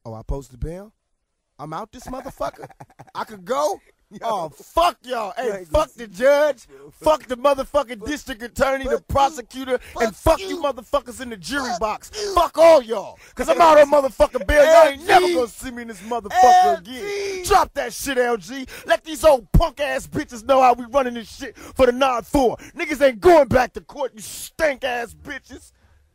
Oh, I posted bail? I'm out this motherfucker? I could go? Oh, fuck y'all. Hey, fuck the judge. Fuck the motherfucking district attorney, the prosecutor, and fuck you motherfuckers in the jury box. Fuck all y'all. Because I'm out on motherfucking bail. Y'all ain't never gonna see me in this motherfucker again. Drop that shit, LG. Let these old punk-ass bitches know how we running this shit for the 9-4. Niggas ain't going back to court, you stank-ass bitches.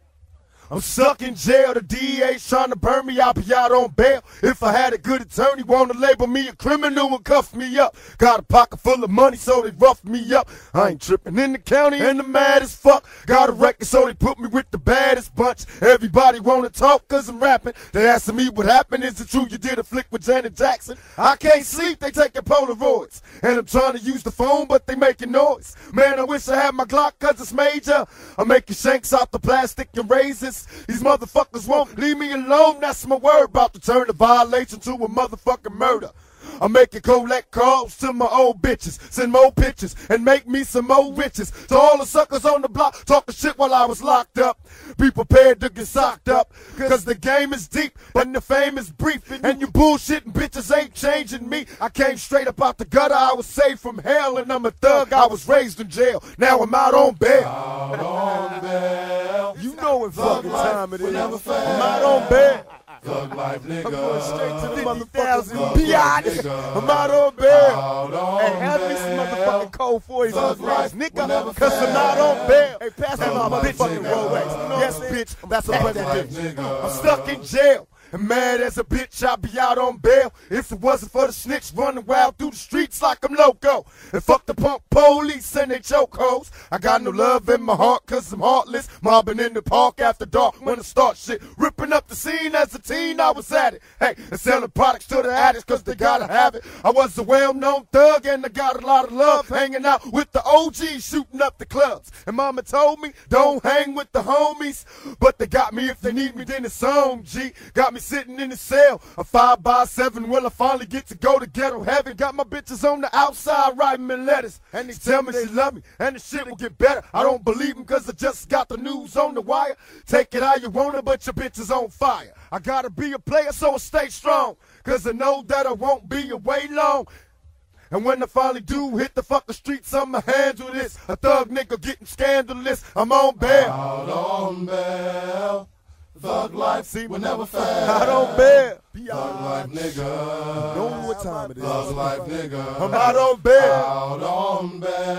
I'm stuck in jail, the DA's trying to burn me, I'll be out on bail. If I had a good attorney, wanna label me a criminal and cuff me up. Got a pocket full of money, so they roughed me up. I ain't tripping in the county and the mad as fuck. Got a record, so they put me with the baddest bunch. Everybody wanna talk cause I'm rapping. They asking me what happened, is it true you did a flick with Janet Jackson? I can't sleep, they taking Polaroids. And I'm trying to use the phone, but they making noise. Man, I wish I had my Glock cause it's major. I'm making shanks out the plastic and razors. These motherfuckers won't leave me alone, that's my word. About to turn a violation to a motherfucking murder. I'm making collect calls to my old bitches, send more pictures, and make me some more riches. To all the suckers on the block talking shit while I was locked up, be prepared to get socked up, cause the game is deep, but the fame is brief. And you bullshitting bitches ain't changing me. I came straight up out the gutter, I was saved from hell, and I'm a thug, I was raised in jail. Now I'm out on bail. Out on bail. You know what fucking time it is. Never fail. I'm out on bail. Thug life, nigga. I'm going straight to the motherfucking Thug biatch. life, nigga. I'm out on bail. Out on Hey, have me some bail. motherfucking cold 40s Thug life will nigga, never cause I'm fail. out on bail. Hey, pass me Thug my life, motherfucking nigga. Rolex. Yes, bitch, that's a Thug budget life, bitch. nigga. I'm stuck in jail. And mad as a bitch, I'd be out on bail if it wasn't for the snitch running wild through the streets like I'm loco. And fuck the punk police and they chokeholds. I got no love in my heart cause I'm heartless. Mobbing in the park after dark when I start shit. Ripping up the scene as a teen, I was at it. Hey, and selling products to the addicts cause they gotta have it. I was a well-known thug and I got a lot of love. Hanging out with the OGs, shooting up the clubs. And mama told me, don't hang with the homies. But they got me if they need me, then it's on, G. Got me sitting in the cell, a 5x7. Will I finally get to go to ghetto heaven? Got my bitches on the outside writing me letters, and they tell me they love me, and the shit will get better. I don't believe them cause I just got the news on the wire. Take it how you want it, but your bitch is on fire. I gotta be a player so I stay strong, cause I know that I won't be away long. And when I finally do hit the fucking streets, I'ma handle this. A thug nigga getting scandalous, I'm on bail. Out on bail. Thug life will never fail. Out on bail. Thug life, nigga. Know what time it is. Thug life, nigga. I'm out on bail. Out on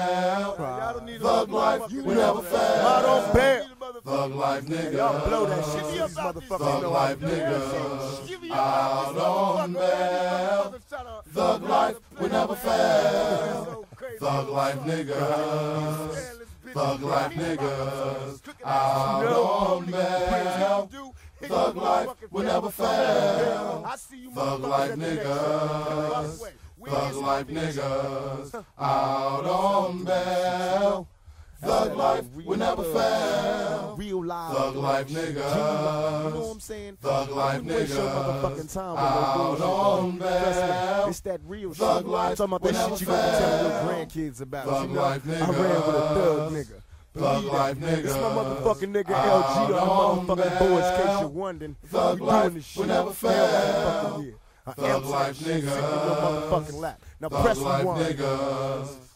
bail. Thug life will never fail. I'm out on bail. Thug life, nigga. Y'all blow that shit. These motherfuckers Thug know life, how to do that nigga. shit. Out on bail. Thug life will never fail. Thug life, nigga. Thug life, niggas. Out on bail. Thug life will never fail. Thug life, niggas. Thug life, niggas. Out on bail. Thug life will never fail. Real live. Thug life, You know niggas. what I'm saying? Thug life, Waste your motherfucking niggas. time with Out no bullshit. on Trust me, bail. it's that real shit. Thug I'm life talking about will that never shit you gonna be telling your fail. grandkids about. Thug You know, life, I ran with a thug niggas. nigga. Thug Believe life, that. It's my niggas. motherfucking nigga Out LG on the on motherfucking boards, in case bail. you're wondering. Thug We life doing this will shit. never Hell fail. motherfucking yeah. Thug life, Sitting in your niggas. motherfucking lap. Now Thug press life, rewind. niggas.